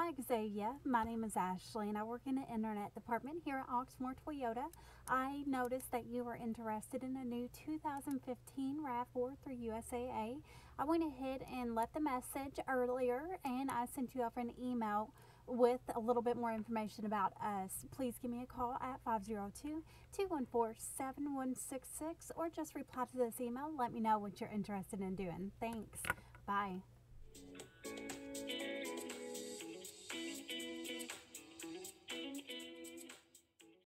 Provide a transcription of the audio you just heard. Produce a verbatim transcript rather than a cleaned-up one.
Hi Xavia, my name is Ashley and I work in the internet department here at Oxmoor Toyota. I noticed that you were interested in a new two thousand fifteen RAV four through U S A A. I went ahead and left a message earlier and I sent you off an email with a little bit more information about us. Please give me a call at five zero two, two one four, seven one six six or just reply to this email. Let me know what you're interested in doing. Thanks. Bye.